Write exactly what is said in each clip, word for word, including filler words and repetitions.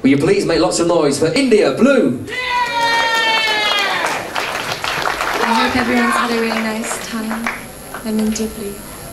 Will you please make lots of noise for India Blue? I hope everyone's had a really nice time. I'm India Blue.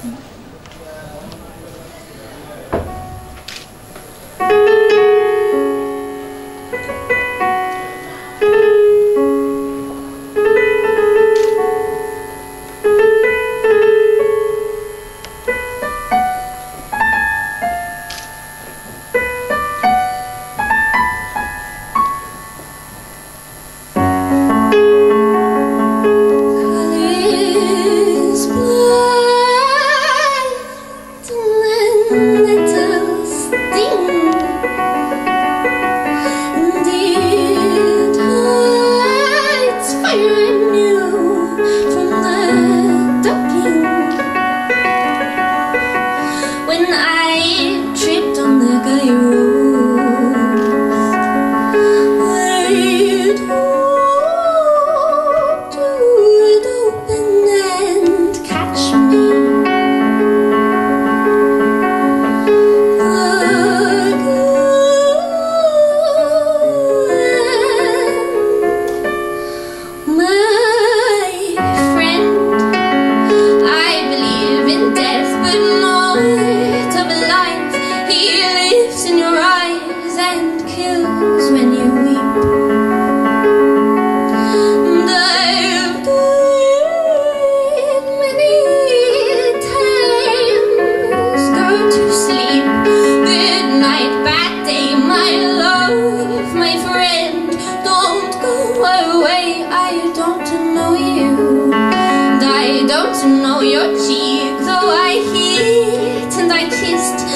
Know your cheek, though I hit and I kissed,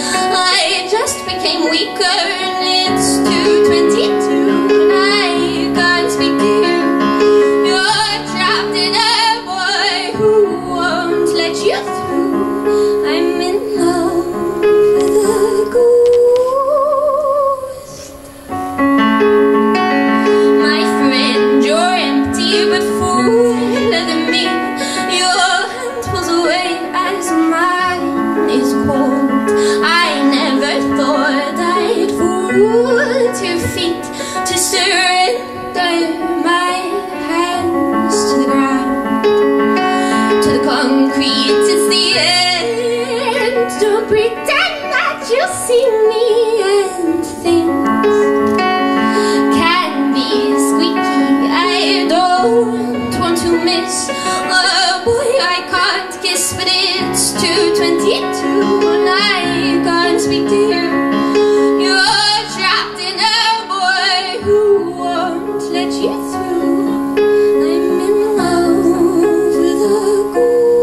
I just became weaker, and it's two twenty-two and I can't speak to you. You're trapped in a boy who won't let you through. I'm in love with a ghost. My friend, you're empty but fuller than me. As mine is cold, I never thought I'd fall to your feet to surrender my hands to the ground, to the concrete. It's the end. Don't pretend that you see me, and things can be squeaky. I don't want to miss a boy I can't kiss, but it's two twenty-two and I can't speak to you. You're trapped in a boy who won't let you through. I'm in love with a ghost.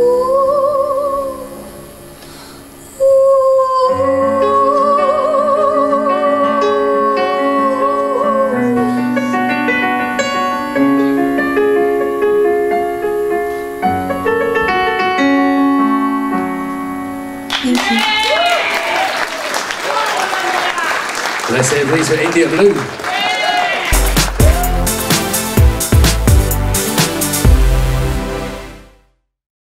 Let's say please for India Blue.